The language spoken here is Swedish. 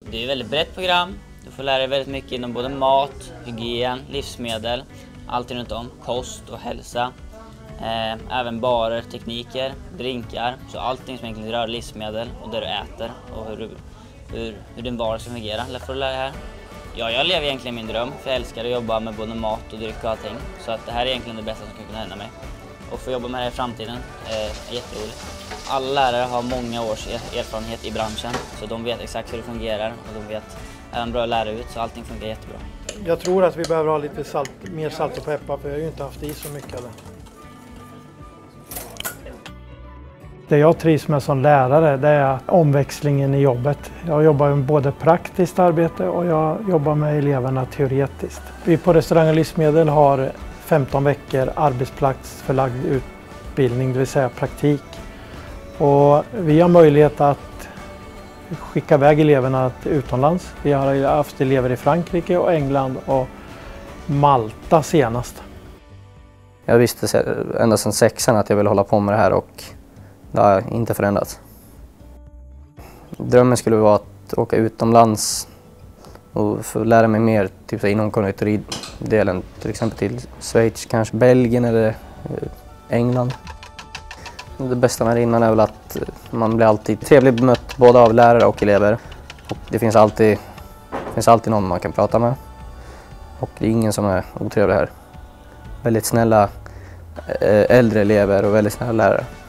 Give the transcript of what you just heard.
Det är ett väldigt brett program. Du får lära dig väldigt mycket inom både mat, hygien, livsmedel, allt runt om, kost och hälsa. Även barer, tekniker, drinkar, så allting som egentligen rör livsmedel och det du äter och hur din vardag ska fungera. Eller får du lära dig här. Ja, jag lever egentligen min dröm, för jag älskar att jobba med både mat och dryck och allting. Så att det här är egentligen det bästa som kan kunna hända mig. Och få jobba med det här i framtiden är jätteroligt. Alla lärare har många års erfarenhet i branschen, så de vet exakt hur det fungerar och de vet även bra att lära ut, så allting funkar jättebra. Jag tror att vi behöver ha lite mer salt och peppar, för jag har ju inte haft i så mycket av det. Det jag trivs med som lärare, det är omväxlingen i jobbet. Jag jobbar med både praktiskt arbete och jag jobbar med eleverna teoretiskt. Vi på Restaurang och livsmedel har 15 veckor arbetsplatsförlagd utbildning, det vill säga praktik. Och vi har möjlighet att skicka iväg eleverna utomlands. Vi har haft elever i Frankrike och England och Malta senast. Jag visste ända sedan 6:an att jag ville hålla på med det här och det har inte förändrats. Drömmen skulle vara att åka utomlands och få lära mig mer typ inom konditoridelen, till exempel till Schweiz, kanske Belgien eller England. Det bästa med det innan är väl att man blir alltid trevligt bemött både av lärare och elever. Och det finns alltid någon man kan prata med. Och det är ingen som är otrevlig här. Väldigt snälla äldre elever och väldigt snälla lärare.